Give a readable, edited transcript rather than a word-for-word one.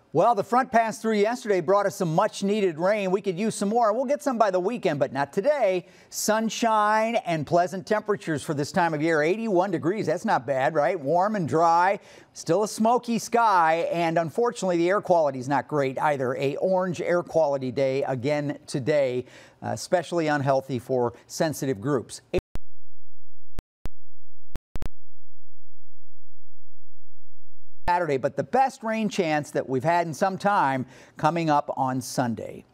Well, the front passed through yesterday brought us some much needed rain. We could use some more. We'll get some by the weekend, but not today. Sunshine and pleasant temperatures for this time of year. 81 degrees. That's not bad, right? Warm and dry. Still a smoky sky. And unfortunately, the air quality is not great either. A orange air quality day again today, especially unhealthy for sensitive groups. Saturday, but the best rain chance that we've had in some time coming up on Sunday.